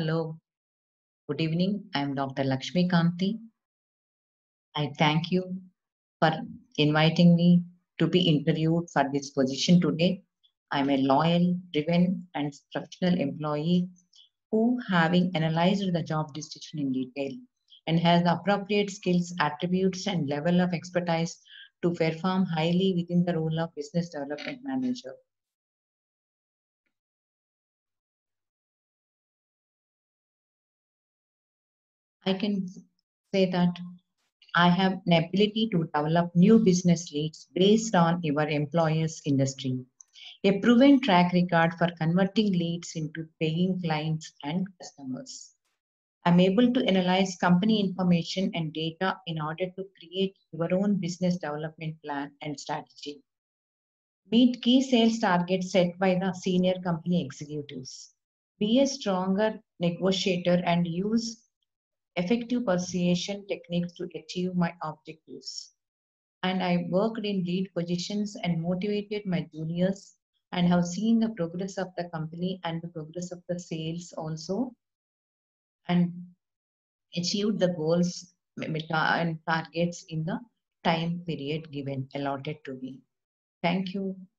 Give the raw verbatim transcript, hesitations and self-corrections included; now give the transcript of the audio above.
Hello, good evening. I'm Doctor Lakshmi Kanti. I thank you for inviting me to be interviewed for this position today. I'm a loyal, driven, and professional employee who, having analyzed the job description in detail and has the appropriate skills, attributes, and level of expertise to perform highly within the role of business development manager. I can say that I have an ability to develop new business leads based on your employer's industry, a proven track record for converting leads into paying clients and customers. I'm able to analyze company information and data in order to create your own business development plan and strategy. Meet key sales targets set by the senior company executives. Be a stronger negotiator and use effective persuasion techniques to achieve my objectives. And I worked in lead positions and motivated my juniors and have seen the progress of the company and the progress of the sales also and achieved the goals and targets in the time period given allotted to me. Thank you.